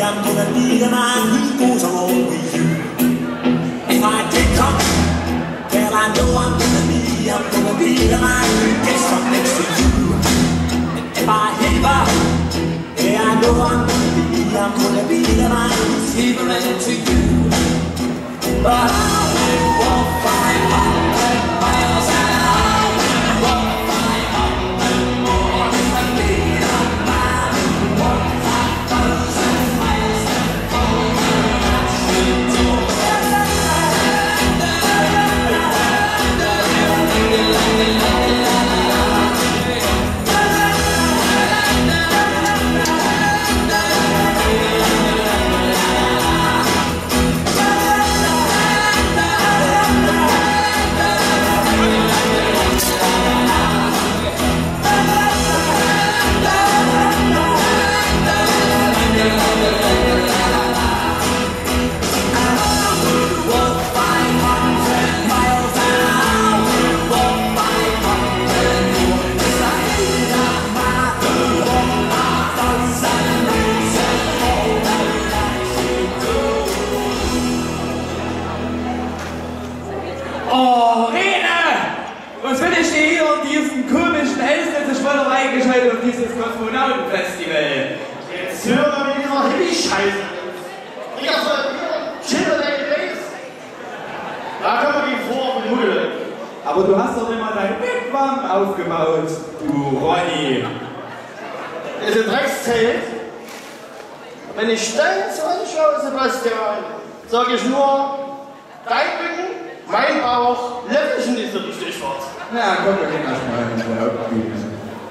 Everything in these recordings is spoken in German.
I'm gonna be the man who goes along with you. If I did come, well I know I'm gonna be the man who gets up next to you. If I hit back, yeah I know I'm gonna be the man who's heaving to you. But I will walk 500 miles and I will walk 500 more if I be the man who walked 5,000 miles and over that street door. Oh, Rene! Was will ich dir hier um diesen komischen Elsässisch-Wollerei gescheit auf dieses Kosmonautenfestival? Jetzt hör mal mit dieser Hippie-Scheiße. Ich hab so Chiller Days. Da kommen wir wie vor mit Muggel. Aber du hast doch immer dein Wigwam aufgebaut, du Ronny. Das ist ein Dreckszelt. Wenn ich dein so anschaue, Sebastian, sag ich nur, dein Rücken, mein Bauch, Löffelchen ist so richtig fort. Na, komm, wir gehen erstmal in die Hauptbühne.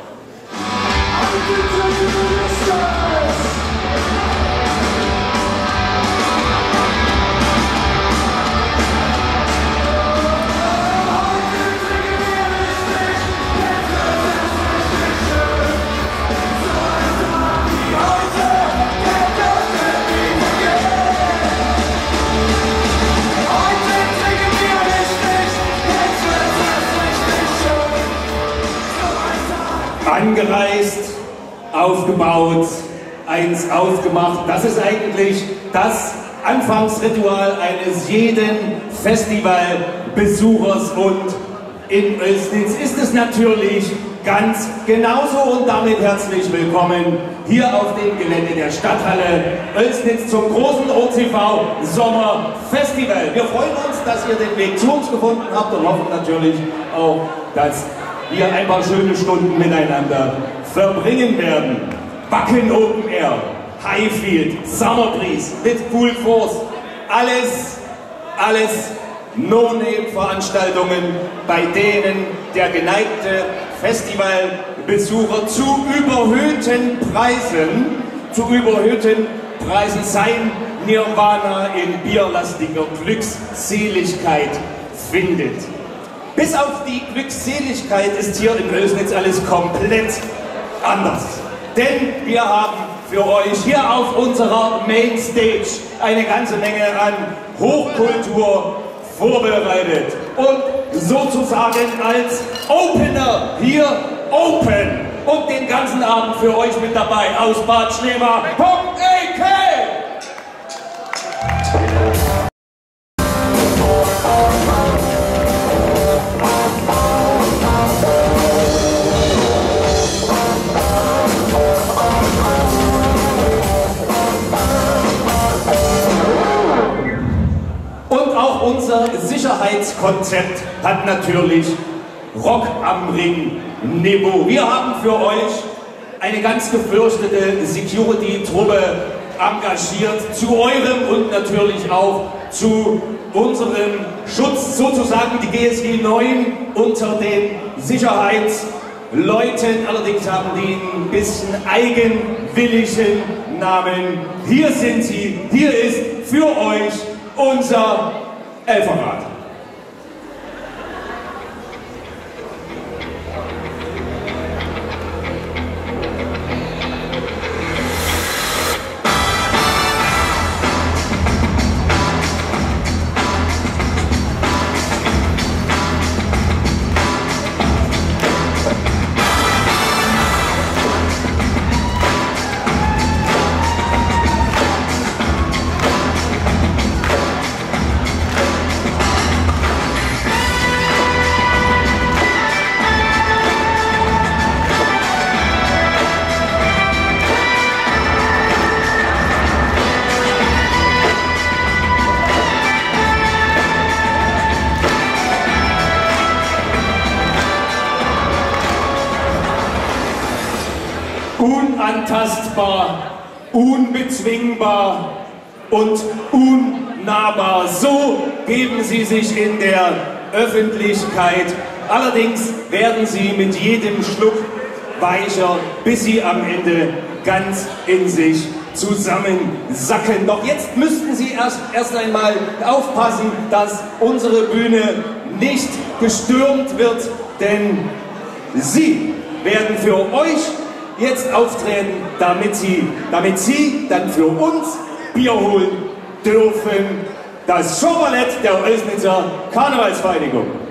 Angereist, aufgebaut, eins aufgemacht. Das ist eigentlich das Anfangsritual eines jeden Festivalbesuchers und in Oelsnitz ist es natürlich ganz genauso und damit herzlich willkommen hier auf dem Gelände der Stadthalle Oelsnitz zum großen OCV Sommerfestival. Wir freuen uns, dass ihr den Weg zu uns gefunden habt und hoffen natürlich auch, dass wir ein paar schöne Stunden miteinander verbringen werden. Wacken Open Air, Highfield, Summer Breeze mit Full Force, alles No-Name-Veranstaltungen, bei denen der geneigte Festivalbesucher zu überhöhten Preisen sein Nirvana in bierlastiger Glückseligkeit findet. Bis auf die Glückseligkeit ist hier in Oelsnitz alles komplett anders. Denn wir haben für euch hier auf unserer Mainstage eine ganze Menge an Hochkultur vorbereitet. Und sozusagen als Opener hier Open und den ganzen Abend für euch mit dabei aus Bad Schlema.ek. Unser Sicherheitskonzept hat natürlich Rock am Ring Niveau. Wir haben für euch eine ganz gefürchtete Security-Truppe engagiert, zu eurem und natürlich auch zu unserem Schutz, sozusagen die GSG 9 unter den Sicherheitsleuten. Allerdings haben die ein bisschen eigenwilligen Namen. Hier sind sie, hier ist für euch unser Elferrad. unantastbar, unbezwingbar und unnahbar. So geben sie sich in der Öffentlichkeit. Allerdings werden sie mit jedem Schluck weicher, bis sie am Ende ganz in sich zusammensacken. Doch jetzt müssten Sie erst einmal aufpassen, dass unsere Bühne nicht gestürmt wird, denn Sie werden für euch jetzt auftreten, damit Sie dann für uns Bier holen dürfen. Das Showballett der Oelsnitzer Karnevalsvereinigung.